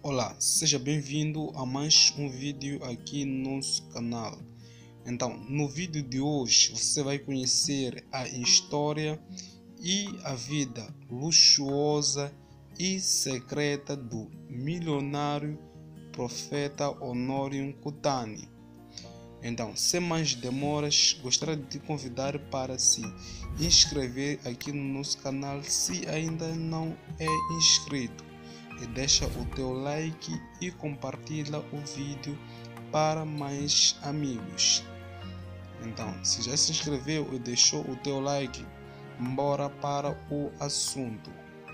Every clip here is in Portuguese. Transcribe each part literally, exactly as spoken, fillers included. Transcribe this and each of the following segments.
Olá, seja bem-vindo a mais um vídeo aqui no nosso canal. Então, no vídeo de hoje você vai conhecer a história e a vida luxuosa e secreta do milionário profeta Honório Kutani. Então, sem mais demoras, gostaria de te convidar para se inscrever aqui no nosso canal se ainda não é inscrito. E deixa o teu like e compartilha o vídeo para mais amigos. Então, se já se inscreveu e deixou o teu like, bora para o assunto.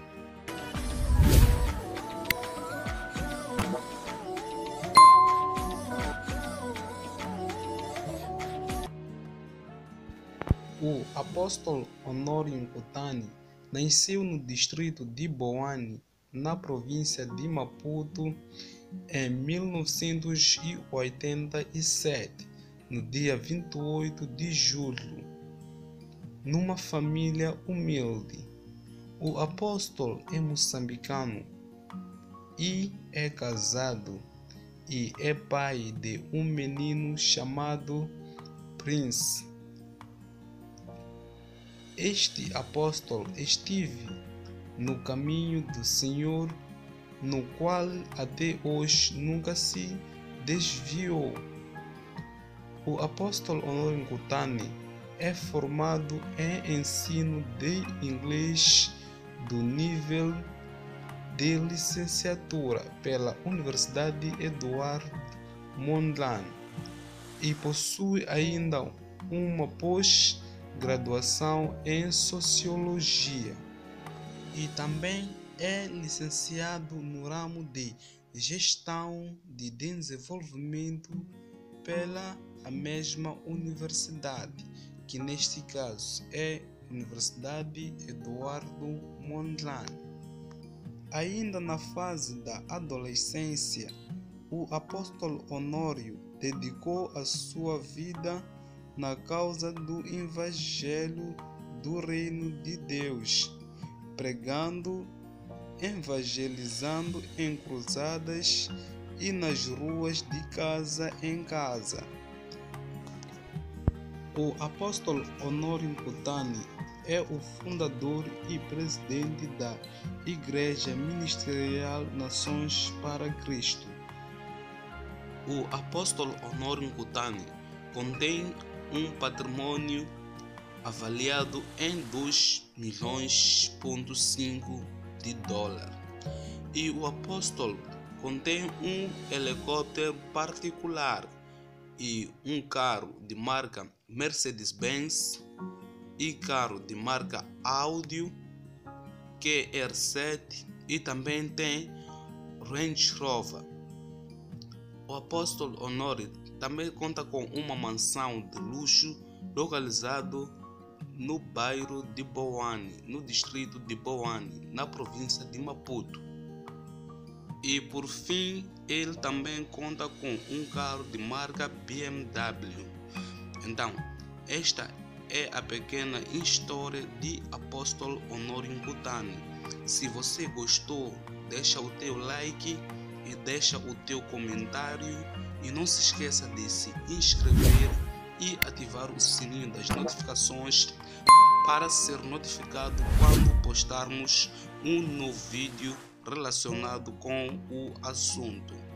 O apóstolo Honório Kutani nasceu no distrito de Boane, na província de Maputo, em mil novecentos e oitenta e sete, no dia vinte e oito de julho, numa família humilde. O apóstolo é moçambicano e é casado e é pai de um menino chamado Prince. Este apóstolo esteve no caminho do Senhor, no qual até hoje nunca se desviou. O apóstolo Honório Kutani é formado em ensino de inglês do nível de licenciatura pela Universidade Eduardo Mondlane e possui ainda uma pós-graduação em Sociologia. E também é licenciado no ramo de Gestão de Desenvolvimento pela a mesma universidade, que neste caso é Universidade Eduardo Mondlane. Ainda na fase da adolescência, o apóstolo Honório dedicou a sua vida na causa do Evangelho do Reino de Deus, pregando, evangelizando em cruzadas e nas ruas de casa em casa. O apóstolo Honório Kutani é o fundador e presidente da Igreja Ministerial Nações para Cristo. O apóstolo Honório Kutani contém um patrimônio avaliado em dois milhões e cinco de dólares, e o apóstolo contém um helicóptero particular e um carro de marca Mercedes-Benz e carro de marca Audi Q R sete, e também tem Range Rover. O apóstolo Honório também conta com uma mansão de luxo localizado no bairro de Boane, no distrito de Boane, na província de Maputo. E por fim, ele também conta com um carro de marca B M W. Então, esta é a pequena história de apóstolo Honório Kutani. Se você gostou, deixa o teu like e deixa o teu comentário, e não se esqueça de se inscrever e ativar o sininho das notificações para ser notificado quando postarmos um novo vídeo relacionado com o assunto.